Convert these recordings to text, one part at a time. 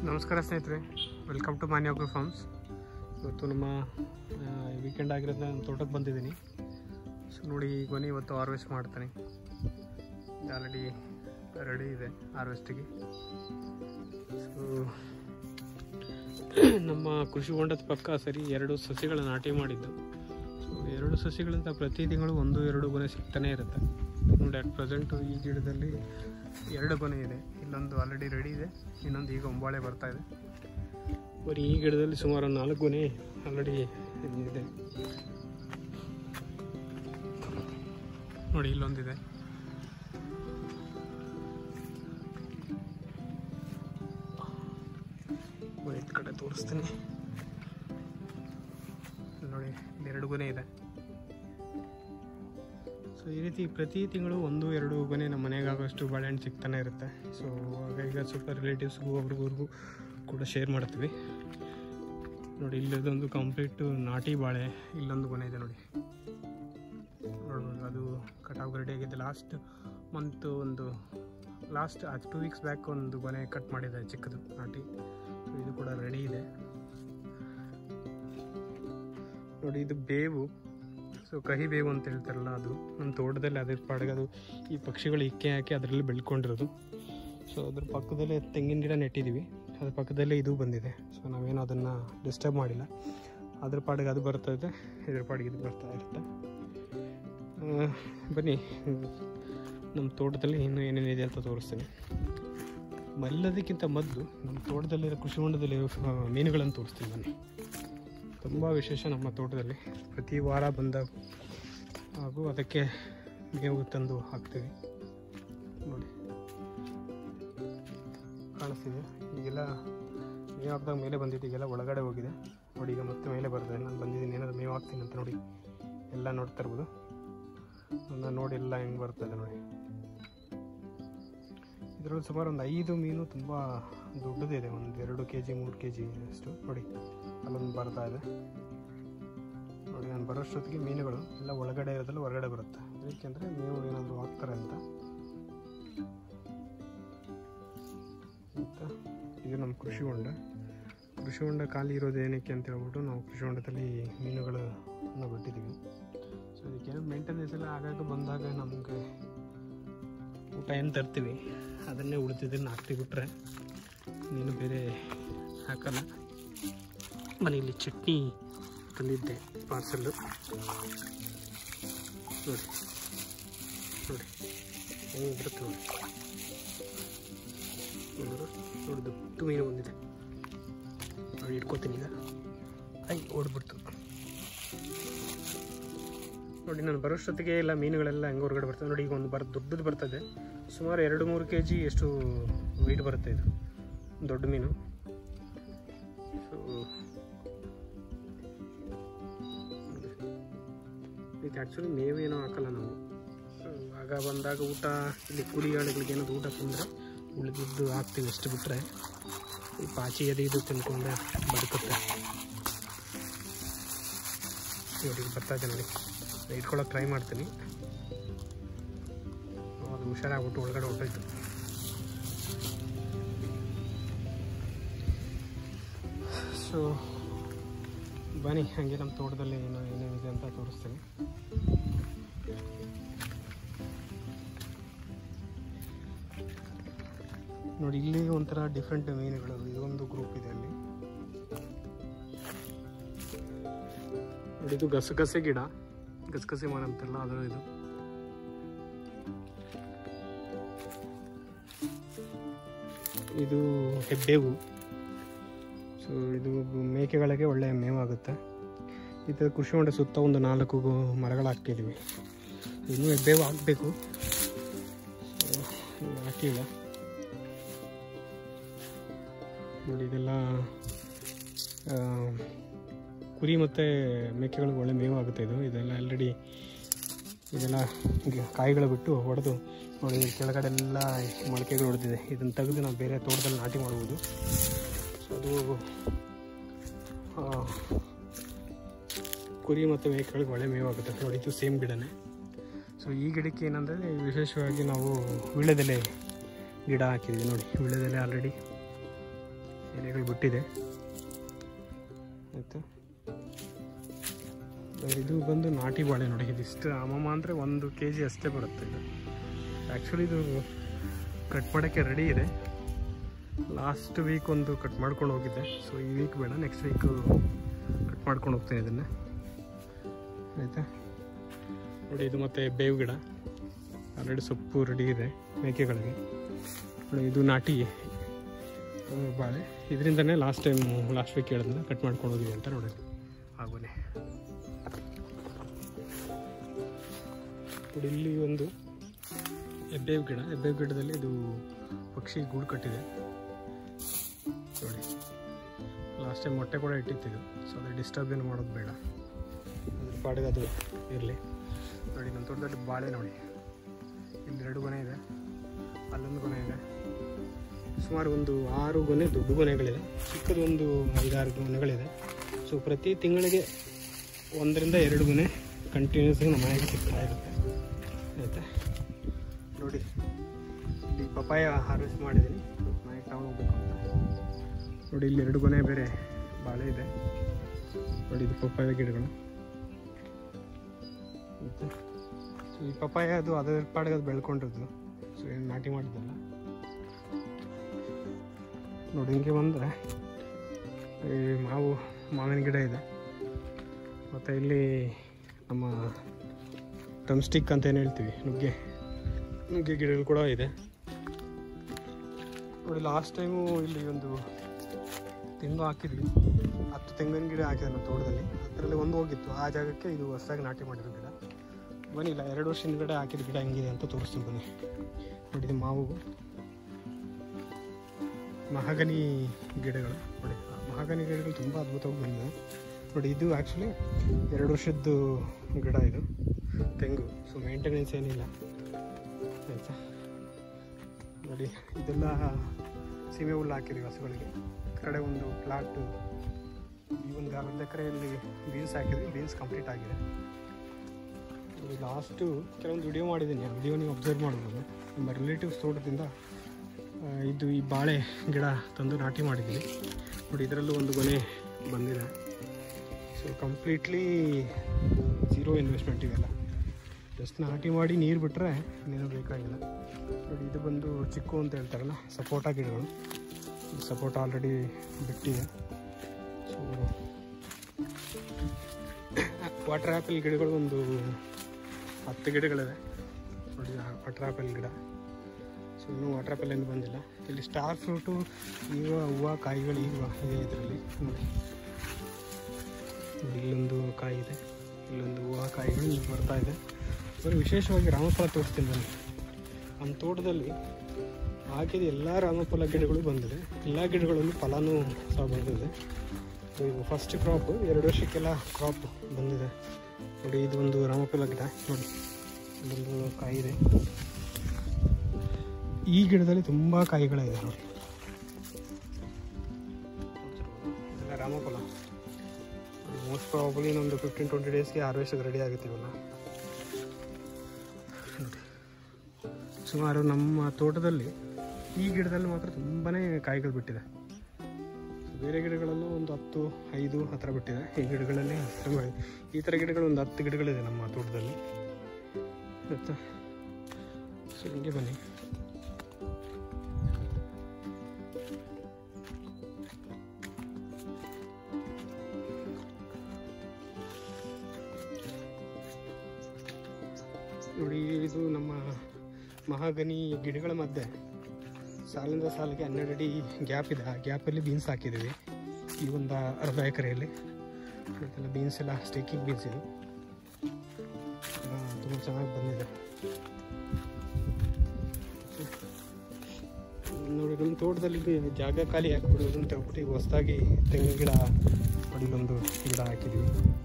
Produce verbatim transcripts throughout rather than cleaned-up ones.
ನಮಸ್ಕಾರ ಸ್ನೇಹಿತರೆ, welcome to Manya agro farms. ಇವತ್ತು ನಮ್ಮ ವೀಕೆಂಡ್ ಆಗಿರೋದ್ರಿಂದ ನಾನು ತೋಟಕ್ಕೆ ಬಂದಿದ್ದೀನಿ. ಸೊ ನೋಡಿ, ಈಗ ಬನ್ನಿ ಇವತ್ತು ಹಾರ್ವೆಸ್ಟ್ ಮಾಡ್ತಾನೆ. ಆಲ್ರೆಡಿ ರೆಡಿ ಇದೆ ಹಾರ್ವೆಸ್ಟಿಗೆ. ಸೊ ನಮ್ಮ ಕೃಷಿ ಹೊಂಡದ ಪಕ್ಕ ಸರಿ ಎರಡು ಸಸಿಗಳ ನಾಟಿ ಮಾಡಿದ್ದು. ಸೊ ಎರಡು ಸಸಿಗಳಿಂದ ಪ್ರತಿ ತಿಂಗಳು ಒಂದು ಎರಡು ಗೊನೆ ಸಿಗ್ತಾನೆ ಇರುತ್ತೆ. ನೋಡಿ, ಅಟ್ ಪ್ರೆಸೆಂಟು ಈ ಗಿಡದಲ್ಲಿ ಎರಡು ಗೊನೆ ಇದೆ. ಇಲ್ಲೊಂದು ಆಲ್ರೆಡಿ ರೆಡಿ ಇದೆ, ಇನ್ನೊಂದು ಈಗ ಒಂಬಾಳೆ ಬರ್ತಾ ಇದೆ. ಬರೀ ಈ ಗಿಡದಲ್ಲಿ ಸುಮಾರು ನಾಲ್ಕು ಗೊನೆ ಆಲ್ರೆಡಿ ಇದೆ. ನೋಡಿ, ಇಲ್ಲೊಂದಿದೆ. ಈ ಕಡೆ ತೋರಿಸ್ತೀನಿ ನೋಡಿ, ಎರಡು ಗೊನೆ ಇದೆ. ಸೊ ಈ ರೀತಿ ಪ್ರತಿ ತಿಂಗಳು ಒಂದು ಎರಡು ಗೊನೆ ನಮ್ಮ ಮನೆಗಾಗೋಷ್ಟು ಬಾಳೆಹಣ್ಣು ಸಿಗ್ತಾನೆ ಇರುತ್ತೆ. ಸೊ ಆಗ ಈಗ ಸ್ವಲ್ಪ ರಿಲೇಟಿವ್ಸ್ಗೂ ಅವ್ರಿಗೂ ಕೂಡ ಶೇರ್ ಮಾಡ್ತೀವಿ. ನೋಡಿ, ಇಲ್ಲದೊಂದು ಕಂಪ್ಲೀಟ್ ನಾಟಿ ಬಾಳೆ, ಇಲ್ಲೊಂದು ಗೊನೆ ಇದೆ ನೋಡಿ. ನೋಡ್ಬೋದು, ಅದು ಕಟಾವು ರೆಡಿ ಆಗಿದೆ. ಲಾಸ್ಟ್ ಮಂತು ಒಂದು ಲಾಸ್ಟ್ ಟೂ ವೀಕ್ಸ್ ಬ್ಯಾಕ್ ಒಂದು ಗೊನೆ ಕಟ್ ಮಾಡಿದೆ ಚಿಕ್ಕದು ನಾಟಿ. ಸೊ ಇದು ಕೂಡ ರೆಡಿ ಇದೆ ನೋಡಿ. ಇದು ಬೇವು, ಸೊ ಕಹಿ ಬೇವು ಅಂತ ಹೇಳ್ತಾರಲ್ಲ, ಅದು ನಮ್ಮ ತೋಟದಲ್ಲಿ ಅದ್ರ ಪಾಡಿಗೆ ಅದು ಈ ಪಕ್ಷಿಗಳು ಇಕ್ಕೆ ಹಾಕಿ ಅದರಲ್ಲಿ ಬೆಳ್ಕೊಂಡಿರೋದು. ಸೊ ಅದ್ರ ಪಕ್ಕದಲ್ಲೇ ತೆಂಗಿನ ಗಿಡ ನೆಟ್ಟಿದ್ದೀವಿ, ಅದ್ರ ಪಕ್ಕದಲ್ಲೇ ಇದು ಬಂದಿದೆ. ಸೊ ನಾವೇನು ಅದನ್ನು ಡಿಸ್ಟರ್ಬ್ ಮಾಡಿಲ್ಲ. ಅದ್ರ ಪಾಡಿಗೆ ಅದು ಬರ್ತಾ ಇದೆ, ಇದ್ರ ಪಾಡಿಗೆ ಇದು ಬರ್ತಾ ಇರುತ್ತೆ. ಬನ್ನಿ, ನಮ್ಮ ತೋಟದಲ್ಲಿ ಇನ್ನೂ ಏನೇನಿದೆ ಅಂತ ತೋರಿಸ್ತೀನಿ. ಎಲ್ಲದಕ್ಕಿಂತ ಮೊದಲು ನಮ್ಮ ತೋಟದಲ್ಲಿರೋ ಕೃಷಿ ಹೊಂಡದಲ್ಲಿರೋ ಮೀನುಗಳನ್ನು ತೋರಿಸ್ತೀನಿ ಬನ್ನಿ. ತುಂಬ ವಿಶೇಷ ನಮ್ಮ ತೋಟದಲ್ಲಿ. ಪ್ರತಿ ವಾರ ಬಂದಾಗ ಹಾಗೂ ಅದಕ್ಕೆ ಮೇವು ತಂದು ಹಾಕ್ತೀವಿ. ನೋಡಿ, ಕಾಣಿಸ್ತಿದೆ. ಈಗೆಲ್ಲ ಮೇವು ಹಾಕಿದಾಗ ಮೇಲೆ ಬಂದಿದ್ದು, ಈಗೆಲ್ಲ ಒಳಗಡೆ ಹೋಗಿದೆ ನೋಡಿ. ಈಗ ಮತ್ತೆ ಮೇಲೆ ಬರ್ತದೆ. ನಾನು ಬಂದಿದ್ದೀನಿ, ಏನಾದರೂ ಮೇವು ಹಾಕ್ತೀನಿ ಅಂತ ನೋಡಿ. ಎಲ್ಲ ನೋಡ್ತಾ ಇರ್ಬೋದು. ನಾನು ನೋಡಿ ಎಲ್ಲ ಹೆಂಗೆ ಬರ್ತದೆ ನೋಡಿ. ಇದರಲ್ಲಿ ಸುಮಾರು ಒಂದು ಐದು ಮೀನು ತುಂಬ ದೊಡ್ಡದಿದೆ, ಒಂದು ಎರಡು ಕೆ ಜಿ ಮೂರು ಕೆ ಜಿ ಅಷ್ಟು ನೋಡಿ. ಅಲ್ಲೊಂದು ಬರ್ತಾ ಇದೆ ನೋಡಿ. ನಾನು ಬರೋಷ್ಟೊತ್ತಿಗೆ ಮೀನುಗಳು ಎಲ್ಲ ಒಳಗಡೆ ಇರೋದ್ರಲ್ಲಿ ಹೊರಗಡೆ ಬರುತ್ತೆ. ಏಕೆಂದರೆ ಮೇವು ಏನಾದರೂ ಹಾಕ್ತಾರೆ ಅಂತ. ಮತ್ತು ಇದು ನಮ್ಮ ಕೃಷಿ ಹೊಂಡ. ಕೃಷಿ ಹೊಂಡ ಖಾಲಿ ಇರೋದು ಏನಕ್ಕೆ ಅಂತ ಹೇಳ್ಬಿಟ್ಟು ನಾವು ಕೃಷಿ ಹೊಂಡದಲ್ಲಿ ಮೀನುಗಳನ್ನು ಬಿಟ್ಟಿದ್ದೀವಿ. ಸೊ ಇದಕ್ಕೇನೋ ಮೇಂಟೆನೆನ್ಸ್ ಎಲ್ಲ ಆಗಾಗ ಬಂದಾಗ ನಮಗೆ ಊಟ ಏನು ತರ್ತೀವಿ ಅದನ್ನೇ ಉಳಿದಿದ್ದನ್ನು ಹಾಕ್ತೀವಿ, ಬಿಟ್ರೆ ನೀನು ಬೇರೆ ಹಾಕಲ್ಲ. ಮನೆಯಲ್ಲಿ ಚಟ್ನಿ ತಂದಿದ್ದೆ ಪಾರ್ಸಲ್ಲು ನೋಡಿ. ನೋಡಿ ಹೆಂಗೆ ಬರುತ್ತೆ ನೋಡಿ. ನೋಡಿ, ದೊಡ್ಡ ಮೀನು ಬಂದಿದೆ ನೋಡಿ. ಇಟ್ಕೋತೀನಿ ಈಗ. ಐ ಓಡ್ಬಿಡ್ತು ನೋಡಿ. ನಾನು ಬರೋಷ್ಟೊತ್ತಿಗೆ ಎಲ್ಲ ಮೀನುಗಳೆಲ್ಲ ಹೆಂಗೆ ಹೊರಗಡೆ ಬರ್ತದೆ ನೋಡಿ. ಈಗ ಒಂದು ಬರ್ ದೊಡ್ಡದು ಬರ್ತದೆ, ಸುಮಾರು ಎರಡು ಮೂರು ಕೆ ಜಿ ಎಷ್ಟು ವೆಯ್ಟ್ ಬರುತ್ತೆ ಇದು ದೊಡ್ಡ ಮೀನು. ಸೊ ಇದು ಆ್ಯಕ್ಚುಲಿ ಮೇವೇನೋ ಹಾಕಲ್ಲ ನಾವು. ಆಗ ಬಂದಾಗ ಊಟ ಇಲ್ಲಿ ಕೂಲಿಗಾಳಿಗಳಿಗೆ ಏನಾದ್ರು ಊಟ ತಿಂದರೆ ಉಳಿದಿದ್ದು ಹಾಕ್ತೀವಿ, ಎಷ್ಟು ಬಿಟ್ಟರೆ ಈ ಪಾಚಿ ಅದು ಇದು ತಿನ್ಕೊಂಡೆ ಬದುಕುತ್ತೆ ನೋಡಿ. ಬರ್ತಾ ಇದೆ ನೋಡಿ. ಇಟ್ಕೊಳ್ಳೋಕೆ ಟ್ರೈ ಮಾಡ್ತೀನಿ. ಅದು ಹುಷಾರಾಗ್ಬಿಟ್ಟು ಒಳಗಡೆ ಹೊಟ್ಟೋಯ್ತು. ಸೊ ಬನ್ನಿ, ಹಾಗೆ ನಮ್ಮ ತೋಟದಲ್ಲಿ ಏನೋ ಏನೇನಿದೆ ಅಂತ ತೋರಿಸ್ತೀನಿ. ನೋಡಿ, ಇಲ್ಲಿ ಒಂಥರ ಡಿಫ್ರೆಂಟ್ ಮೀನುಗಳು. ಇದೊಂದು ಗ್ರೂಪ್ ಇದೆ ಅಲ್ಲಿ ನೋಡಿ. ಇದು ಗಸಗಸೆ ಗಿಡ, ಗಸಗಸೆ ಮರ ಅಂತೆಲ್ಲ ಅದರ ಇದು. ಇದು ಹೆಬ್ಬೇವು. ಸೊ ಇದು ಮೇಕೆಗಳಿಗೆ ಒಳ್ಳೆಯ ಮೇವಾಗುತ್ತೆ. ಈ ಥರ ಕೃಷಿ ಹೊಂಡ ಸುತ್ತ ಒಂದು ನಾಲ್ಕು ಮರಗಳು ಹಾಕಿದ್ದೀವಿ. ಇನ್ನೂ ಹೆಬ್ಬೇವು ಹಾಕಬೇಕು, ಹಾಕಿಲ್ಲ ನೋಡಿ. ಇದೆಲ್ಲ ಕುರಿ ಮತ್ತು ಮೇಕೆಗಳಿಗೆ ಒಳ್ಳೆ ಮೇವು ಆಗುತ್ತೆ ಇದು. ಇದೆಲ್ಲ ಆಲ್ರೆಡಿ ಇದೆಲ್ಲ ಕಾಯಿಗಳು ಬಿಟ್ಟು ಹೊಡೆದು ನೋಡಿ. ಕೆಳಗಡೆ ಎಲ್ಲ ಮೊಳಕೆಗಳು ಹೊಡೆದಿದೆ. ಇದನ್ನು ತೆಗೆದು ನಾವು ಬೇರೆ ತೋಟದಲ್ಲಿ ನಾಟಿ ಮಾಡ್ಬೋದು. ಸೊ ಅದು ಕುರಿ ಮತ್ತು ಮೇಕೆಗಳಿಗೆ ಒಳ್ಳೆ ಮೇವು ಆಗುತ್ತೆ ನೋಡಿ. ಇದು ಸೇಮ್ ಗಿಡನೇ. ಸೊ ಈ ಗಿಡಕ್ಕೆ ಏನಂದರೆ ವಿಶೇಷವಾಗಿ ನಾವು ವೀಳ್ಯದೆಲೆ ಗಿಡ ಹಾಕಿದ್ವಿ ನೋಡಿ. ವೀಳ್ಯದೆಲೆ ಆಲ್ರೆಡಿ ಎಲೆಗಳು ಬಿಟ್ಟಿದೆ ಆಯಿತು. ಇದು ಬಂದು ನಾಟಿ ಬಾಳೆ ನೋಡಿ, ಇದಿಷ್ಟು ಅಮ್ಮಮ್ಮ ಅಂದರೆ ಒಂದು ಕೆ ಜಿ ಅಷ್ಟೇ ಬರುತ್ತೆ ಇದು. ಆ್ಯಕ್ಚುಲಿ ಇದು ಕಟ್ ಮಾಡೋಕ್ಕೆ ರೆಡಿ ಇದೆ. ಲಾಸ್ಟ್ ವೀಕ್ ಒಂದು ಕಟ್ ಮಾಡ್ಕೊಂಡು ಹೋಗಿದ್ದೆ, ಸೊ ಈ ವೀಕ್ ಬೇಡ, ನೆಕ್ಸ್ಟ್ ವೀಕು ಕಟ್ ಮಾಡ್ಕೊಂಡು ಹೋಗ್ತೀನಿ ಇದನ್ನು ಆಯಿತಾ. ನೋಡಿ ಇದು ಮತ್ತು ಬೇವು ಗಿಡ ಆಲ್ರೆಡಿ ಸೊಪ್ಪು ರೆಡಿ ಇದೆ ಮೇಕೆಗಳಿಗೆ. ನೋಡಿ ಇದು ನಾಟಿ ಬಾಳೆ, ಇದರಿಂದನೇ ಲಾಸ್ಟ್ ಟೈಮ್ ಲಾಸ್ಟ್ ವೀಕ್ ಹೇಳಿದ್ನ ಕಟ್ ಮಾಡ್ಕೊಂಡು ಹೋಗಿದೆ ಅಂತ ನೋಡಿ ಆಗೋನೆ. ನೋಡಿ ಇಲ್ಲಿ ಒಂದು ಹೆಬ್ಬೇವು ಗಿಡ, ಹೆಬ್ಬೇವು ಗಿಡದಲ್ಲಿ ಇದು ಪಕ್ಷಿ ಗೂಡು ಕಟ್ಟಿದೆ ನೋಡಿ. ಲಾಸ್ಟ್ ಟೈಮ್ ಮೊಟ್ಟೆ ಕೂಡ ಇಟ್ಟಿತ್ತಿದ್ದು, ಸೊ ಅದು ಡಿಸ್ಟರ್ಬ್ ಏನು ಮಾಡೋದು ಬೇಡ, ಅದ್ರ ಪಾಡಿಗೆ ಅದು ಇರಲಿ. ನೋಡಿ ನಮ್ಮ ತೋಟದಲ್ಲಿ ಬಾಳೆ ನೋಡಿ, ಇಲ್ಲಿ ಎರಡು ಗೊನೆ ಇದೆ, ಅಲ್ಲೊಂದು ಗೊನೆ ಇದೆ, ಸುಮಾರು ಒಂದು ಆರು ಗೊನೆ ದೊಡ್ಡ ಗೊನೆಗಳಿದೆ, ಚಿಕ್ಕದು ಒಂದು ಐದಾರು ಗೊನೆಗಳಿದೆ. ಸೊ ಪ್ರತಿ ತಿಂಗಳಿಗೆ ಒಂದರಿಂದ ಎರಡು ಗೊನೆ ಕಂಟಿನ್ಯೂಸ್ ನಮ್ಮ ಮನೆಗೆ ಸಿಗ್ತಾ ಇರುತ್ತೆ ಆಯಿತಾ. ನೋಡಿ ಇಲ್ಲಿ ಪಪಾಯ ಹಾರ್ವೆಸ್ಟ್ ಮಾಡಿದ್ದೀನಿ, ಮನೆಗೆ ತಗೊಂಡು ಹೋಗ್ಬೇಕು ಅಂತ. ನೋಡಿ ಇಲ್ಲಿ ಎರಡು ಗೊನೆ ಬೇರೆ ಬಾಳೆ ಇದೆ ನೋಡಿ, ಇದು ಪಪ್ಪಾಯ ಗಿಡಗಳು ಆಯಿತಾ. ಸೊ ಈ ಪಪ್ಪಾಯ ಅದು ಅದರ ಪಾಡಿಗೆ ಅದು ಬೆಳ್ಕೊಂಡಿರೋದು, ಸೊ ಏನು ನಾಟಿ ಮಾಡಿದ್ದಲ್ಲ ನೋಡಿ. ಹಿಂಗೆ ಬಂದರೆ ಈ ಮಾವು ಮಾವಿನ ಗಿಡ ಇದೆ, ಮತ್ತು ಇಲ್ಲಿ ನಮ್ಮ ಡ್ರಮ್ ಸ್ಟಿಕ್ ಅಂತ ಏನು ಹೇಳ್ತೀವಿ, ನುಗ್ಗೆ ನುಗ್ಗೆ ಗಿಡಗಳು ಕೂಡ ಇದೆ ನೋಡಿ. ಲಾಸ್ಟ್ ಟೈಮು ಇಲ್ಲಿ ಒಂದು ತೆಂಗು ಹಾಕಿದ್ವಿ, ಹತ್ತು ತೆಂಗಿನ ಗಿಡ ಹಾಕಿದೆ ನಮ್ಮ ತೋಟದಲ್ಲಿ, ಅದರಲ್ಲಿ ಒಂದು ಹೋಗಿತ್ತು, ಆ ಜಾಗಕ್ಕೆ ಇದು ಹೊಸದಾಗಿ ನಾಟಿ ಮಾಡಿರೋ ಗಿಡ. ಬನ್ನಿಲ್ಲ ಎರಡು ವರ್ಷ ಹಿಂದ್ಗಡೆ ಹಾಕಿದ ಗಿಡ ಹೆಂಗಿದೆ ಅಂತ ತೋರಿಸ್ತೀನಿ ಬನ್ನಿ. ನೋಡಿ ಇದು ಮಾವು ಮಹಾಗನಿ ಗಿಡಗಳು ನೋಡಿ, ಮಹಾಗನಿ ಗಿಡಗಳು ತುಂಬ ಅದ್ಭುತವಾಗಿ ಬಂದಿದೆ ನೋಡಿ. ಇದು ಆ್ಯಕ್ಚುಲಿ ಎರಡು ವರ್ಷದ್ದು ಗಿಡ ಇದು ತೆಂಗು, ಸೊ ಮೇಂಟೆನೆನ್ಸ್ ಏನಿಲ್ಲ ಆಯಿತಾ. ನೋಡಿ ಇದೆಲ್ಲ ಸೀಮೆ ಹುಲ್ಲು ಹಾಕಿದ್ದೀವಿ ಹಸುಗಳಿಗೆ. ಕಡೆ ಒಂದು ಪ್ಲಾಟು, ಈ ಒಂದು ಅರ್ಧ ಎಕರೆಯಲ್ಲಿ ಬೀನ್ಸ್ ಹಾಕಿದ್ವಿ, ಬೀನ್ಸ್ ಕಂಪ್ಲೀಟ್ ಆಗಿದೆ. ಲಾಸ್ಟು ಕೆಲವೊಂದು ವಿಡಿಯೋ ಮಾಡಿದ್ದೀನಿ, ಆ ವಿಡಿಯೋ ನೀವು ಅಬ್ಸರ್ವ್ ಮಾಡ್ಬೋದು. ನಮ್ಮ ರಿಲೇಟಿವ್ಸ್ ತೋಟದಿಂದ ಇದು ಈ ಬಾಳೆ ಗಿಡ ತಂದು ನಾಟಿ ಮಾಡಿದ್ದೀನಿ ನೋಡಿ. ಇದರಲ್ಲೂ ಒಂದು ಗೊನೆ ಬಂದಿದೆ. ಸೊ ಕಂಪ್ಲೀಟ್ಲಿ ಝೀರೋ ಇನ್ವೆಸ್ಟ್ಮೆಂಟ್ ಇವೆಲ್ಲ, ಜಸ್ಟ್ ನಾಟಿ ಮಾಡಿ ನೀರು ಬಿಟ್ಟರೆ ಇನ್ನೇನು ಬೇಕಾಗಿಲ್ಲ ನೋಡಿ. ಇದು ಬಂದು ಚಿಕ್ಕು ಅಂತ ಹೇಳ್ತಾರಲ್ಲ, ಸಪೋಟ ಗಿಡಗಳು. ಸಪೋಟ ಆಲ್ರೆಡಿ ಬಿಟ್ಟಿದೆ. ಸೊ ವಾಟರ್ ಆ್ಯಪಲ್ ಗಿಡಗಳು ಒಂದು ಹತ್ತು ಗಿಡಗಳಿವೆ ನೋಡಿ, ವಾಟರ್ ಆ್ಯಪಲ್ ಗಿಡ. ಸೊ ಇನ್ನೂ ವಾಟರ್ ಆ್ಯಪಲ್ ಏನು ಬಂದಿಲ್ಲ. ಇಲ್ಲಿ ಸ್ಟಾರ್ ಫ್ರೂಟು ಈಗ ಹೂವು ಕಾಯಿಗಳು ಈಗ ಇದೆ ಇದರಲ್ಲಿ ನೋಡಿ. ನೋಡಿ ಇಲ್ಲೊಂದು ಕಾಯಿ ಇದೆ, ಇಲ್ಲೊಂದು ಹೂವು ಕಾಯಿಗಳು ಈಗ ಬರ್ತಾ ಇದೆ. ಬರೀ ವಿಶೇಷವಾಗಿ ರಾಮಫಲ ತೋರಿಸ್ತೀನಿ ಬನ್ನಿ. ನಮ್ಮ ತೋಟದಲ್ಲಿ ಹಾಕಿದ ಎಲ್ಲ ರಾಮಫಲ ಗಿಡಗಳು ಬಂದಿದೆ, ಎಲ್ಲ ಗಿಡಗಳಲ್ಲೂ ಫಲನೂ ಸಹ ಬಂದಿದೆ. ಸೊ ಇದು ಫಸ್ಟ್ ಕ್ರಾಪ್, ಎರಡು ವರ್ಷಕ್ಕೆಲ್ಲ ಕ್ರಾಪ್ ಬಂದಿದೆ ನೋಡಿ. ಇದು ಒಂದು ರಾಮಫಲ ಗಿಡ ನೋಡಿ, ಇಲ್ಲೊಂದು ಕಾಯಿ ಇದೆ. ಈ ಗಿಡದಲ್ಲಿ ತುಂಬ ಕಾಯಿಗಳಿದೆ ನೋಡಿ, ಇದೆಲ್ಲ ರಾಮಫಲ. ಮೋಸ್ಟ್ ಪ್ರಾಬಲಿ ಇನ್ನೊಂದು ಫಿಫ್ಟೀನ್ ಟ್ವೆಂಟಿ ಡೇಸ್ಗೆ ಹಾರ್ವೆಸ್ಟ್ಗೆ ರೆಡಿ ಆಗುತ್ತೀವಲ್ಲ ನೋಡಿ. ಸುಮಾರು ನಮ್ಮ ತೋಟದಲ್ಲಿ ಈ ಗಿಡದಲ್ಲಿ ಮಾತ್ರ ತುಂಬಾ ಕಾಯಿಗಳು ಬಿಟ್ಟಿದೆ. ಬೇರೆ ಗಿಡಗಳಲ್ಲೂ ಒಂದು ಹತ್ತು ಐದು ಆ ಥರ ಬಿಟ್ಟಿದೆ. ಈ ಗಿಡಗಳಲ್ಲಿ ತುಂಬ ಈ ಥರ ಗಿಡಗಳು ಒಂದು ಹತ್ತು ಗಿಡಗಳಿದೆ ನಮ್ಮ ತೋಟದಲ್ಲಿ ಆಯಿತಾ. ಸೊ ಹಿಂಗೆ ಬನ್ನಿ. ನೋಡಿ ಇದು ನಮ್ಮ ಮಹಾಗನಿ ಗಿಡಗಳ ಮಧ್ಯೆ ಸಾಲಿಂದ ಸಾಲಿಗೆ ಹನ್ನೆರಡು ಅಡಿ ಗ್ಯಾಪ್ ಇದೆ. ಆ ಗ್ಯಾಪಲ್ಲಿ ಬೀನ್ಸ್ ಹಾಕಿದ್ದೀವಿ ಈ ಒಂದು ಅರ್ಧ ಎಕರೆಯಲ್ಲಿ. ಇದೆಲ್ಲ ಬೀನ್ಸ್ ಎಲ್ಲ ಸ್ಟೇಕಿಂಗ್ ಬೀನ್ಸ್ ಇದು ತುಂಬ ಚೆನ್ನಾಗಿ ಬಂದಿದೆ ನೋಡಿ. ನಮ್ಮ ತೋಟದಲ್ಲಿ ಜಾಗ ಖಾಲಿ ಹಾಕಿಬಿಡೋದು ಅಂತ ಹೇಳ್ಬಿಟ್ಟು ಈಗ ಹೊಸದಾಗಿ ತೆಂಗಿನ ಗಿಡ ಹೊಡಿಲೊಂದು ಗಿಡ ಹಾಕಿದ್ದೀವಿ.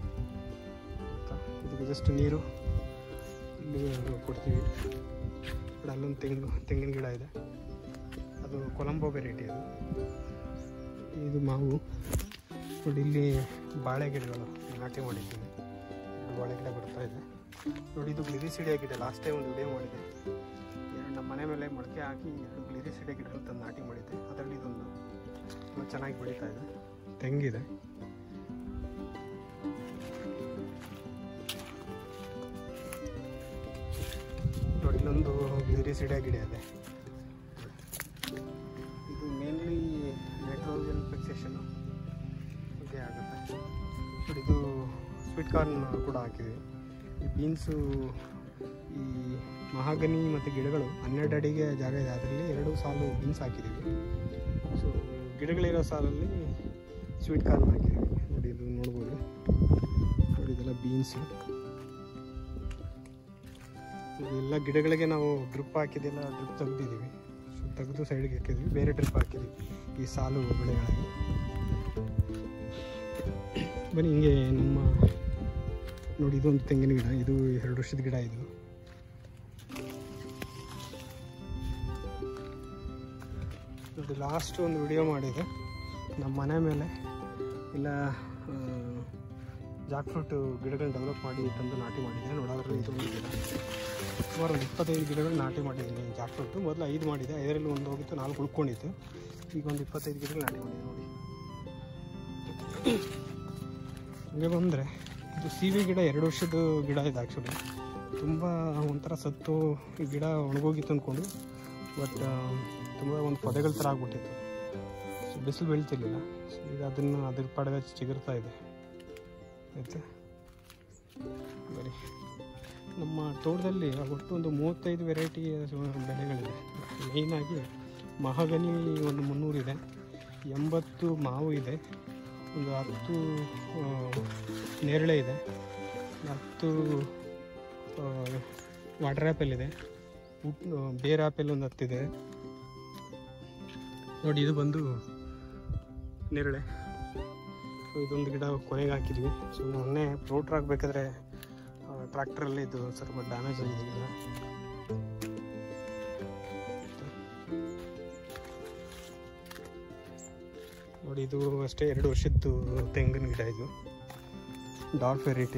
ಇದಕ್ಕೆ ಜಸ್ಟ್ ನೀರು ಇಲ್ಲಿ ಕೊಡ್ತೀವಿ. ಅಲ್ಲೊಂದು ತೆಂಗು ತೆಂಗಿನ ಗಿಡ ಇದೆ, ಅದು ಕೊಲಂಬೋ ವೆರೈಟಿ. ಅದು ಇದು ಮಾವು ನೋಡಿ. ಇಲ್ಲಿ ಬಾಳೆ ಗಿಡಗಳು ನಾಟಿ ಮಾಡಿದ್ದೀವಿ, ಎರಡು ಬಾಳೆ ಗಿಡ ಬರ್ತಾ ಇದೆ ನೋಡಿ. ಇದು ಗ್ಲಿರಿಸಿಡಿ ಆಗಿದೆ. ಲಾಸ್ಟ್ ಟೈಮ್ ಒಂದು ವಿಡಿಯೋ ಮಾಡಿದೆ, ಎರಡು ನಮ್ಮ ಮನೆ ಮೇಲೆ ಮೊಳಕೆ ಹಾಕಿ ಎರಡು ಗ್ಲಿರಿಸಿಡಿ ಗಿಡಗಳು ತಂದು ನಾಟಿ ಮಾಡಿದ್ದೆ. ಅದರಲ್ಲಿ ಇದೊಂದು ತುಂಬ ಚೆನ್ನಾಗಿ ಬೆಳೀತಾ ಇದೆ. ತೆಂಗಿದೆ. ನೋಡಿ ಇಲ್ಲೊಂದು ಗ್ಲಿರಿಸಿಡಿಯಾ ಗಿಡ ಇದೆ. ಇದು ಮೇನ್ಲಿ ನೈಟ್ರೋಜನ್ ಫಿಕ್ಸೇಷನ್ ಬಗ್ಗೆ ಆಗುತ್ತೆ. ನೋಡಿ ಇದು ಸ್ವೀಟ್ ಕಾರ್ನ್ ಕೂಡ ಹಾಕಿದ್ವಿ. ಈ ಬೀನ್ಸು, ಈ ಮಹಾಗನಿ ಮತ್ತು ಗಿಡಗಳು ಹನ್ನೆರಡು ಅಡಿಗೆ ಜಾಗ ಇದೆ, ಅದರಲ್ಲಿ ಎರಡು ಸಾಲು ಬೀನ್ಸ್ ಹಾಕಿದ್ದೀವಿ. ಸೊ ಗಿಡಗಳಿರೋ ಸಾಲಲ್ಲಿ ಸ್ವೀಟ್ ಕಾರ್ನ್ ಹಾಕಿದ್ದೀವಿ. ನೋಡಿ ಇದು ನೋಡ್ಬೋದು. ನೋಡಿ ಇದೆಲ್ಲ ಬೀನ್ಸು. ಇದೆಲ್ಲ ಗಿಡಗಳಿಗೆ ನಾವು ಡ್ರಿಪ್ ಹಾಕಿದ್ದೆಲ್ಲ ಡ್ರಿಪ್ ತೆಗೆದಿದ್ದೀವಿ. ಸೊ ತೆಗೆದು ಸೈಡ್ಗೆ ಹಾಕಿದ್ವಿ, ಬೇರೆ ಡ್ರಿಪ್ ಹಾಕಿದ್ವಿ ಈ ಸಾಲು ಬೆಳೆಗಳಿಗೆ. ಬನ್ನಿ ಹಿಂಗೆ ನಮ್ಮ ನೋಡಿ ಇದೊಂದು ತೆಂಗಿನ ಗಿಡ, ಇದು ಎರಡು ವರ್ಷದ ಗಿಡ. ಇದು ನೋಡಿ ಲಾಸ್ಟ್ ಒಂದು ವಿಡಿಯೋ ಮಾಡಿದೆ ನಮ್ಮ ಮನೆ ಮೇಲೆ ಇಲ್ಲ ಜಾಕ್ ಫ್ರೂಟ್ ಗಿಡಗಳನ್ನ ಡೆವಲಪ್ ಮಾಡಿ ತಂದು ನಾಟಿ ಮಾಡಿದ್ದೆ. ನೋಡೋದ್ರಲ್ಲಿ ಇದೊಂದು ಗಿಡ ಸುಮಾರು ಒಂದು ಇಪ್ಪತ್ತೈದು ಗಿಡಗಳು ನಾಟಿ ಮಾಡಿದ್ದೀನಿ ಜಾಕ್ ಫ್ರೂಟು. ಮೊದಲು ಐದು ಮಾಡಿದೆ, ಐದರಲ್ಲಿ ಒಂದು ಹೋಗಿತ್ತು, ನಾಲ್ಕು ಉಳ್ಕೊಂಡಿತ್ತು. ಈಗ ಒಂದು ಇಪ್ಪತ್ತೈದು ಗಿಡಗಳು ನಾಟಿ ಮಾಡಿದೆ. ನೋಡಿ ಹಂಗೆ ಬಂದರೆ ಇದು ಸೀಬೆ ಗಿಡ ಎರಡು ವರ್ಷದ ಗಿಡ ಇದೆ. ಆ್ಯಕ್ಚುಲಿ ತುಂಬ ಒಂಥರ ಸತ್ತು ಈ ಗಿಡ ಒಣಗೋಗಿತ್ತು ಅಂದ್ಕೊಂಡು, ಬಟ್ ತುಂಬ ಒಂದು ಪೊದೆಗಳ ಥರ ಆಗ್ಬಿಟ್ಟಿತ್ತು. ಸೊ ಬಿಸಿಲು ಬೆಳೀತಿರ್ಲಿಲ್ಲ. ಸೊ ಈಗ ಅದನ್ನು ಅದ್ರ ಪಾಡಿಗೆ ಚಿಗುರ್ತಾ ಇದೆ. ಆಯಿತಾ, ಬರೀ ನಮ್ಮ ತೋಟದಲ್ಲಿ ಒಟ್ಟು ಒಂದು ಮೂವತ್ತೈದು ವೆರೈಟಿಯ ಬೆಳೆಗಳಿದೆ. ಮೇಯ್ನಾಗಿ ಮಹಾಗನಿ ಒಂದು ಮುನ್ನೂರಿದೆ, ಎಂಬತ್ತು ಮಾವು ಇದೆ, ಒಂದು ಹತ್ತು ನೇರಳೆ ಇದೆ, ಹತ್ತು ವಾಟರ್ ಆ್ಯಪಲ್ ಇದೆ, ಬೇರ್ ಆ್ಯಪಲ್ ಒಂದು ಹತ್ತಿದೆ. ನೋಡಿ ಇದು ಬಂದು ನೇರಳೆ. ಸೊ ಇದೊಂದು ಗಿಡ ಕೊನೆಗೆ ಹಾಕಿದ್ವಿ. ಸೊ ಮೊನ್ನೆ ರೋಟ್ರ್ ಹಾಕಬೇಕಾದ್ರೆ ಟ್ರ್ಯಾಕ್ಟ್ರಲ್ಲಿ ಇದು ಸ್ವಲ್ಪ ಡ್ಯಾಮೇಜ್ ಆಗಿದೆ ಗಿಡ. ನೋಡಿ ಇದು ಅಷ್ಟೇ ಎರಡು ವರ್ಷದ್ದು ತೆಂಗಿನ ಗಿಡ. ಇದು ಡಾರ್ಫ್ ವೆರೈಟಿ.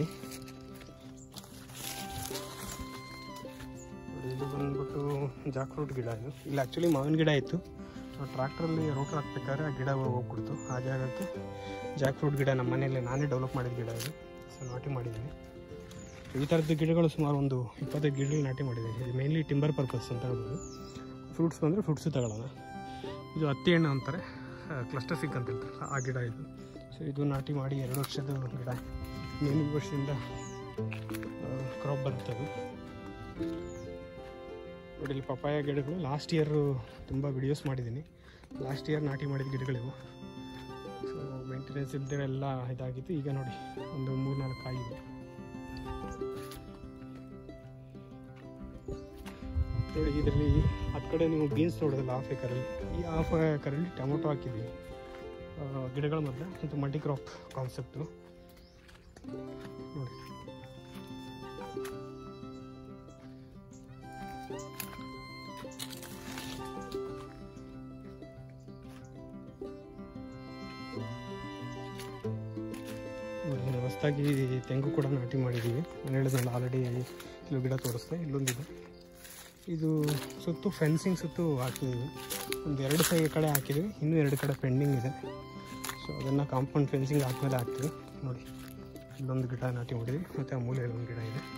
ನೋಡಿ ಇದು ಬಂದ್ಬಿಟ್ಟು ಜಾಕ್ ಫ್ರೂಟ್ ಗಿಡ. ಇದು ಇಲ್ಲಿ ಆ್ಯಕ್ಚುಲಿ ಮಾವಿನ ಗಿಡ ಇತ್ತು, ಟ್ರ್ಯಾಕ್ಟ್ರಲ್ಲಿ ರೋಟ್ರ್ ಹಾಕ್ಬೇಕಾದ್ರೆ ಆ ಗಿಡ ಹೋಗ್ಬಿಡ್ತು. ಆ ಜಾಗಕ್ಕೆ ಜಾಕ್ ಫ್ರೂಟ್ ಗಿಡ ನಮ್ಮ ಮನೆಯಲ್ಲಿ ನಾನೇ ಡೆವಲಪ್ ಮಾಡಿದ ಗಿಡ ಇದು. ಸೊ ನಾಟಿ ಮಾಡಿದ್ದೀನಿ. ಈ ಥರದ್ದು ಗಿಡಗಳು ಸುಮಾರು ಒಂದು ಇಪ್ಪತ್ತೈದು ಗಿಡಗಳು ನಾಟಿ ಮಾಡಿದ್ದೀನಿ. ಇದು ಮೇನ್ಲಿ ಟಿಂಬರ್ ಪರ್ಪಸ್ ಅಂತ ಹೇಳ್ಬೋದು. ಫ್ರೂಟ್ಸ್ ಬಂದರೆ ಫ್ರೂಟ್ಸು ತಗೊಳ್ಳೋಣ. ಇದು ಹತ್ತಿ ಹಣ್ಣು ಅಂತಾರೆ, ಕ್ಲಸ್ಟರ್ ಸಿಕ್ ಅಂತ ಹೇಳ್ತಾರೆ, ಆ ಗಿಡ ಇದು. ಸೊ ಇದು ನಾಟಿ ಮಾಡಿ ಎರಡು ವರ್ಷದ ಗಿಡ. ಇನ್ನೇನು ಈ ವರ್ಷದಿಂದ ಕ್ರಾಪ್ ಬರುತ್ತದು. ನೋಡಿ ಇಲ್ಲಿ ಪಪಾಯ ಗಿಡಗಳು ಲಾಸ್ಟ್ ಇಯರು ತುಂಬ ವಿಡಿಯೋಸ್ ಮಾಡಿದ್ದೀನಿ. ಲಾಸ್ಟ್ ಇಯರ್ ನಾಟಿ ಮಾಡಿದ ಗಿಡಗಳಿವು. ಸೊ ಮೇಂಟೆನೆನ್ಸ್ ಇಲ್ಲದೆ ಎಲ್ಲ ಇದಾಗಿತ್ತು. ಈಗ ನೋಡಿ ಒಂದು ಮೂರು ನಾಲ್ಕು ಕಾಯಿ ಇದೆ. ನೋಡಿ ಇದರಲ್ಲಿ ಹತ್ತು ಕಡೆ ನೀವು ಬೀನ್ಸ್ ನೋಡೋದಿಲ್ಲ ಹಾಫ್ ಏಕರಲ್ಲಿ. ಈ ಹಾಫ್ ಏಕರಲ್ಲಿ ಟೊಮೊಟೊ ಹಾಕಿದ್ದೀವಿ ಗಿಡಗಳ ಮಧ್ಯೆ. ಇದು ಮಲ್ಟಿ ಕ್ರಾಪ್ ಕಾನ್ಸೆಪ್ಟು. ನೋಡಿ ಹೊಸದಾಗಿ ತೆಂಗು ಕೂಡ ನಾಟಿ ಮಾಡಿದ್ದೀವಿ. ನಾನು ಹೇಳಿದ್ನಲ್ಲ ಆಲ್ರೆಡಿ ಇಲ್ಲೂ ಗಿಡ ತೋರಿಸ್ದೆ. ಇಲ್ಲೊಂದಿದೆ. ಇದು ಸುತ್ತು ಫೆನ್ಸಿಂಗ್ ಸುತ್ತು ಹಾಕಿದ್ದೀವಿ. ಒಂದು ಎರಡು ಸೈ ಕಡೆ ಹಾಕಿದ್ದೀವಿ, ಇನ್ನೂ ಎರಡು ಕಡೆ ಪೆಂಡಿಂಗ್ ಇದೆ. ಸೊ ಅದನ್ನು ಕಾಂಪೌಂಡ್ ಫೆನ್ಸಿಂಗ್ ಹಾಕಿದ್ಮೇಲೆ ಹಾಕ್ತೀವಿ. ನೋಡಿ ಇಲ್ಲೊಂದು ಗಿಡ ನಾಟಿ ಮಾಡಿದ್ವಿ, ಮತ್ತು ಆ ಮೂಲೆಯಲ್ಲಿ ಒಂದು ಗಿಡ ಇದೆ.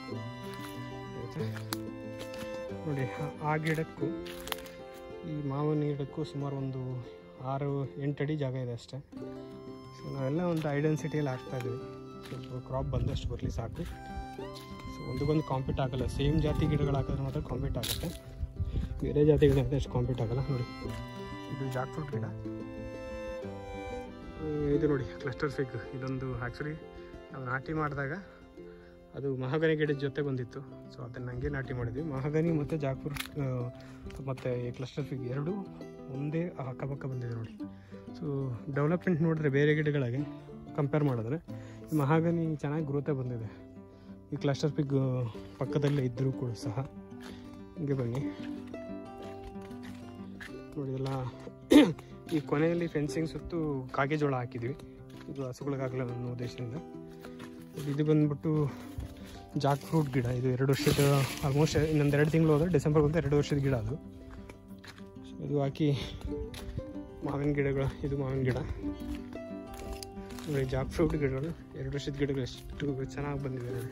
ನೋಡಿ ಆ ಗಿಡಕ್ಕೂ ಈ ಮಾವಿನ ಗಿಡಕ್ಕೂ ಸುಮಾರು ಒಂದು ಆರು ಎಂಟು ಅಡಿ ಜಾಗ ಇದೆ ಅಷ್ಟೇ. ಸೊ ನಾವೆಲ್ಲ ಒಂದು ಐಡೆನ್ಸಿಟಿಯಲ್ಲಿ ಹಾಕ್ತಾಯಿದ್ದೀವಿ. ಸ್ವಲ್ಪ ಕ್ರಾಪ್ ಬಂದಷ್ಟು ಬರಲಿ ಸಾಕು. ಸೊ ಒಂದಕ್ಕೊಂದು ಕಾಂಪೀಟ್ ಆಗೋಲ್ಲ. ಸೇಮ್ ಜಾತಿ ಗಿಡಗಳು ಹಾಕಿದ್ರೆ ಮಾತ್ರ ಕಾಂಪೀಟ್ ಆಗುತ್ತೆ, ಬೇರೆ ಜಾತಿ ಗಿಡ ಹಾಕಿದ್ರೆ ಅಷ್ಟು ಕಾಂಪೀಟ್ ಆಗೋಲ್ಲ. ನೋಡಿ ಇದು ಜಾಕ್ ಫ್ರೂಟ್ ಗಿಡ. ಇದು ನೋಡಿ ಕ್ಲಸ್ಟರ್ ಫಿಗ್. ಇದೊಂದು ಆ್ಯಕ್ಚುಲಿ ನಾವು ನಾಟಿ ಮಾಡಿದಾಗ ಅದು ಮಹಾಗನಿ ಗಿಡದ ಜೊತೆ ಬಂದಿತ್ತು. ಸೊ ಅದನ್ನು ಹಂಗೆ ನಾಟಿ ಮಾಡಿದ್ವಿ. ಮಹಾಗನಿ ಮತ್ತು ಜಾಕ್ ಫ್ರೂಟ್ ಮತ್ತು ಕ್ಲಸ್ಟರ್ ಫಿಗ್ ಎರಡು ಒಂದೇ ಅಕ್ಕಪಕ್ಕ ಬಂದಿದೆ ನೋಡಿ. ಸೊ ಡೆವಲಪ್ಮೆಂಟ್ ನೋಡಿದ್ರೆ ಬೇರೆ ಗಿಡಗಳಿಗೆ ಕಂಪೇರ್ ಮಾಡಿದ್ರೆ ಈ ಮಹಾಗನಿ ಚೆನ್ನಾಗಿ ಗ್ರೋತೆ ಬಂದಿದೆ. ಈ ಕ್ಲಸ್ಟರ್ ಫಿಗ್ ಪಕ್ಕದಲ್ಲೇ ಇದ್ದರೂ ಕೂಡ ಸಹ. ಹಿಂಗೆ ಬನ್ನಿ ನೋಡಿ ಎಲ್ಲ. ಈ ಕೊನೆಯಲ್ಲಿ ಫೆನ್ಸಿಂಗ್ ಸುತ್ತು ಕಾಗೆಜೋಳ ಹಾಕಿದ್ವಿ. ಇದು ಹಸುಗಳಿಗಾಗಲ್ಲ ಅನ್ನೋ ಉದ್ದೇಶದಿಂದ. ಇದು ಬಂದ್ಬಿಟ್ಟು ಜಾಕ್ ಫ್ರೂಟ್ ಗಿಡ. ಇದು ಎರಡು ವರ್ಷದ ಆಲ್ಮೋಸ್ಟ್ ಇನ್ನೊಂದು ಎರಡು ತಿಂಗಳು ಹೋದರೆ ಡಿಸೆಂಬರ್ ಬಂದು ಎರಡು ವರ್ಷದ ಗಿಡ ಅದು. ಇದು ಹಾಕಿ ಮಾವಿನ ಗಿಡಗಳು, ಇದು ಮಾವಿನ ಗಿಡ ನೋಡಿ. ಜಾಕ್ ಫ್ರೂಟ್ ಗಿಡಗಳು, ಎರಡು ವರ್ಷದ ಗಿಡಗಳು ಎಷ್ಟು ಚೆನ್ನಾಗಿ ಬಂದಿದೆ ನೋಡಿ.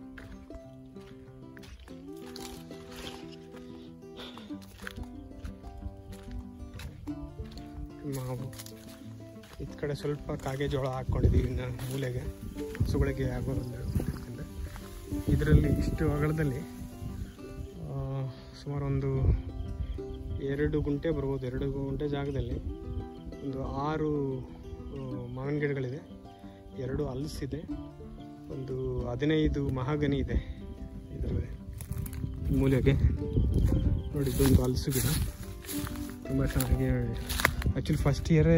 ಮಾವು, ಈ ಕಡೆ ಸ್ವಲ್ಪ ಕಾಗೆ ಜೋಳ ಹಾಕ್ಕೊಂಡಿದ್ದೀವಿ ಇನ್ನು ಮೂಲೆಗೆ, ಹಸುಗಳಿಗೆ ಆಗೋದ್ರಿಂದ. ಇದರಲ್ಲಿ ಇಷ್ಟು ಅಗಲದಲ್ಲಿ ಸುಮಾರು ಒಂದು ಎರಡು ಗುಂಟೆ ಬರ್ಬೋದು. ಎರಡು ಗುಂಟೆ ಜಾಗದಲ್ಲಿ ಒಂದು ಆರು ಮಾವಿನ ಗಿಡಗಳಿದೆ, ಎರಡು ಹಲಸಿದೆ, ಒಂದು ಹದಿನೈದು ಮಹಾಗನಿ ಇದೆ ಇದರಲ್ಲಿ ಮೂಲೆಗೆ ನೋಡಿ. ಇದೊಂದು ಹಲಸು ಗಿಡ ತುಂಬ ಚೆನ್ನಾಗಿ, ಆ್ಯಕ್ಚುಲಿ ಫಸ್ಟ್ ಇಯರೇ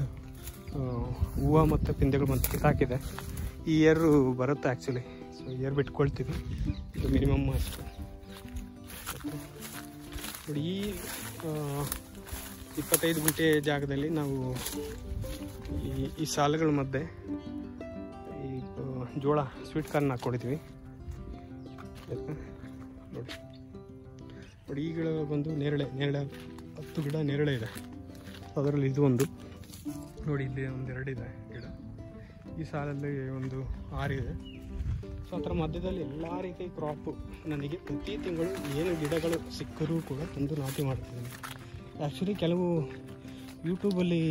ಹೂವು ಮತ್ತು ಪಿಂದೆಗಳು ಬಂತು, ಕಿತ್ತಾಕಿದೆ. ಈ ಇಯರು ಬರುತ್ತೆ ಆ್ಯಕ್ಚುಲಿ, ಸೊ ಇಯರ್ ಬಿಟ್ಕೊಳ್ತೀವಿ, ಇದು ಮಿನಿಮಮ್ ಅಷ್ಟು ನೋಡಿ. ಈ ಇಪ್ಪತ್ತೈದು ಗುಂಟೆ ಜಾಗದಲ್ಲಿ ನಾವು ಈ ಈ ಸಾಲುಗಳ ಮಧ್ಯೆ ಈ ಜೋಳ ಸ್ವೀಟ್ ಕಾರ್ನ್ ಹಾಕ್ಕೊಂಡಿದ್ವಿ ನೋಡಿ. ನೋಡಿ ಈ ಗಿಡ ಬಂದು ನೇರಳೆ, ನೇರಳೆ ಹತ್ತು ಗಿಡ ನೇರಳೆ ಇದೆ, ಅದರಲ್ಲಿ ಇದು ಒಂದು ನೋಡಿ. ಇಲ್ಲಿ ಒಂದು ಎರಡಿದೆ ಗಿಡ, ಈ ಸಾಲಲ್ಲಿ ಒಂದು ಆರಿದೆ. ಸೊ ಅದರ ಮಧ್ಯದಲ್ಲಿ ಎಲ್ಲ ರೀತಿ ಕ್ರಾಪು ನನಗೆ ಪ್ರತಿ ತಿಂಗಳು ಏನು ಗಿಡಗಳು ಸಿಕ್ಕರೂ ಕೂಡ ತಂದು ನಾಟಿ ಮಾಡ್ತಿದ್ದೀನಿ. ಆ್ಯಕ್ಚುಲಿ ಕೆಲವು ಯೂಟ್ಯೂಬಲ್ಲಿ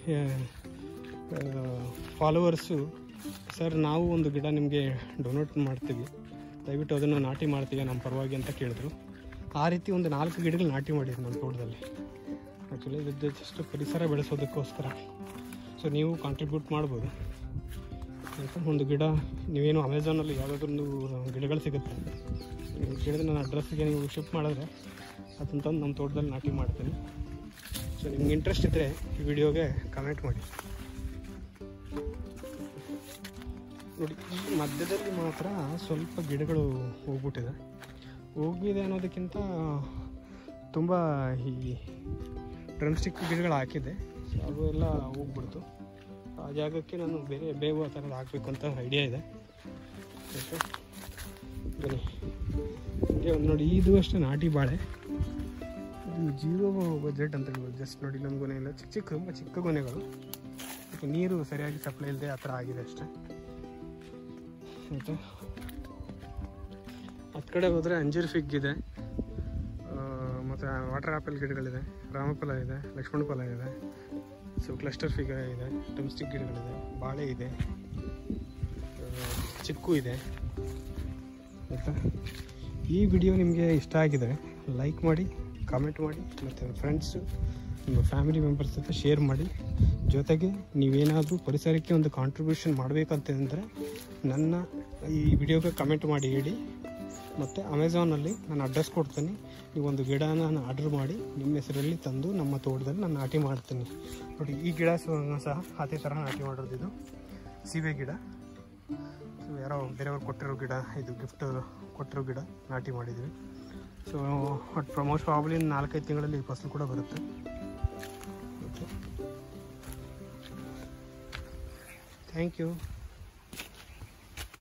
ಫಾಲೋವರ್ಸು, ಸರ್ ನಾವು ಒಂದು ಗಿಡ ನಿಮಗೆ ಡೊನೇಟ್ ಮಾಡ್ತೀವಿ, ದಯವಿಟ್ಟು ಅದನ್ನು ನಾಟಿ ಮಾಡ್ತೀವಿ ನಮ್ಮ ಪರವಾಗಿ ಅಂತ ಕೇಳಿದ್ರು. ಆ ರೀತಿ ಒಂದು ನಾಲ್ಕು ಗಿಡಗಳು ನಾಟಿ ಮಾಡಿದ್ರು ನಮ್ಮ ತೋಟದಲ್ಲಿ. ಆ್ಯಕ್ಚುಲಿ ಇದು ಜಸ್ಟ್ ಪರಿಸರ ಬೆಳೆಸೋದಕ್ಕೋಸ್ಕರ. ಸೊ ನೀವು ಕಾಂಟ್ರಿಬ್ಯೂಟ್ ಮಾಡ್ಬೋದು. ಒಂದು ಗಿಡ ನೀವೇನು ಅಮೆಝಾನಲ್ಲಿ ಯಾವುದಾದ್ರೊಂದು ಗಿಡಗಳು ಸಿಗುತ್ತೆ, ನೀವು ಕೇಳಿದ್ರೆ ನನ್ನ ಅಡ್ರೆಸ್ಸಿಗೆ ನೀವು ಶಿಫ್ಟ್ ಮಾಡಿದ್ರೆ ಅದನ್ನ ತಂದು ನಮ್ಮ ತೋಟದಲ್ಲಿ ನಾಟಿ ಮಾಡ್ತೀನಿ. ಸೊ ನಿಮ್ಗೆ ಇಂಟ್ರೆಸ್ಟ್ ಇದ್ದರೆ ಈ ವಿಡಿಯೋಗೆ ಕಮೆಂಟ್ ಮಾಡಿ ನೋಡಿ. ಈ ಮಧ್ಯದಲ್ಲಿ ಮಾತ್ರ ಸ್ವಲ್ಪ ಗಿಡಗಳು ಹೋಗ್ಬಿಟ್ಟಿದೆ. ಹೋಗಿದೆ ಅನ್ನೋದಕ್ಕಿಂತ ತುಂಬ ಈ ಡ್ರಮ್ ಸ್ಟಿಕ್ ಗಿಡಗಳು ಹಾಕಿದ್ದೆ, ಸೊ ಅದು ಎಲ್ಲ ಹೋಗ್ಬಿಡ್ತು. ಆ ಜಾಗಕ್ಕೆ ನಾನು ಬೇರೆ ಬೇವು ಆ ಥರದ್ದು ಹಾಕಬೇಕು ಅಂತ ಐಡಿಯಾ ಇದೆ. ಓಕೆ ಬನ್ನಿ, ಹೀಗೆ ಒಂದು ನೋಡಿ. ಇದು ಅಷ್ಟೇ ನಾಟಿ ಬಾಳೆ, ಇದು ಜೀರೋ ಬಜೆಟ್ ಅಂತ ಹೇಳ್ಬೋದು. ಜಸ್ಟ್ ನೋಡಿ, ನಮ್ಮ ಗೊನೆ ಇಲ್ಲ, ಚಿಕ್ಕ ಚಿಕ್ಕ ತುಂಬ ಚಿಕ್ಕ ಗೊನೆಗಳು, ಮತ್ತು ನೀರು ಸರಿಯಾಗಿ ಸಪ್ಲೈ ಇಲ್ಲದೆ ಆ ಥರ ಆಗಿದೆ ಅಷ್ಟೇ. ಆಯಿತಾ, ಹತ್ತು ಕಡೆ ಹೋದರೆ ಅಂಜೀರ್ ಫಿಗ್ ಇದೆ, ಮತ್ತು ವಾಟರ್ ಆ್ಯಪಲ್ ಗಿಡಗಳಿದೆ, ರಾಮಫಲ ಇದೆ, ಲಕ್ಷ್ಮಣ ಫಲ ಇದೆ, ಸೊ ಕ್ಲಸ್ಟರ್ ಫಿಗ ಇದೆ, ಟಮ್ಸ್ಟಿಕ್ ಗಿಡಗಳಿದೆ, ಬಾಳೆ ಇದೆ, ಚಿಕ್ಕು ಇದೆ. ಆಯಿತಾ, ಈ ವಿಡಿಯೋ ನಿಮಗೆ ಇಷ್ಟ ಆಗಿದರೆ ಲೈಕ್ ಮಾಡಿ, ಕಾಮೆಂಟ್ ಮಾಡಿ, ಮತ್ತು ಫ್ರೆಂಡ್ಸು ನಿಮ್ಮ ಫ್ಯಾಮಿಲಿ ಮೆಂಬರ್ಸ್ ಜೊತೆ ಶೇರ್ ಮಾಡಿ. ಜೊತೆಗೆ ನೀವೇನಾದರೂ ಪರಿಸರಕ್ಕೆ ಒಂದು ಕಾಂಟ್ರಿಬ್ಯೂಷನ್ ಮಾಡಬೇಕಂತಂದರೆ ನನ್ನ ಈ ವಿಡಿಯೋಗೆ ಕಮೆಂಟ್ ಮಾಡಿ ಹೇಳಿ. ಮತ್ತು ಅಮೆಝಾನಲ್ಲಿ ನಾನು ಅಡ್ರೆಸ್ ಕೊಡ್ತೀನಿ, ನೀವೊಂದು ಗಿಡನ ನಾನು ಆರ್ಡ್ರ್ ಮಾಡಿ ನಿಮ್ಮ ಹೆಸರಲ್ಲಿ ತಂದು ನಮ್ಮ ತೋಟದಲ್ಲಿ ನಾನು ನಾಟಿ ಮಾಡ್ತೀನಿ. ನೋಡಿ ಈ ಗಿಡ ಸಹ ಅದೇ ಥರ ನಾಟಿ ಮಾಡೋದು. ಇದು ಸೀಬೆ ಗಿಡ, ಸೊ ಯಾರೋ ಬೇರೆಯವ್ರು ಕೊಟ್ಟಿರೋ ಗಿಡ, ಇದು ಗಿಫ್ಟ್ ಕೊಟ್ಟಿರೋ ಗಿಡ ನಾಟಿ ಮಾಡಿದ್ವಿ. ಸೊ ಬಟ್ ಮೋಸ್ಟ್ ಪ್ರಾಬಬ್ಲಿ ನಾಲ್ಕೈದು ತಿಂಗಳಲ್ಲಿ ಫಸಲು ಕೂಡ ಬರುತ್ತೆ. Okay, thank you.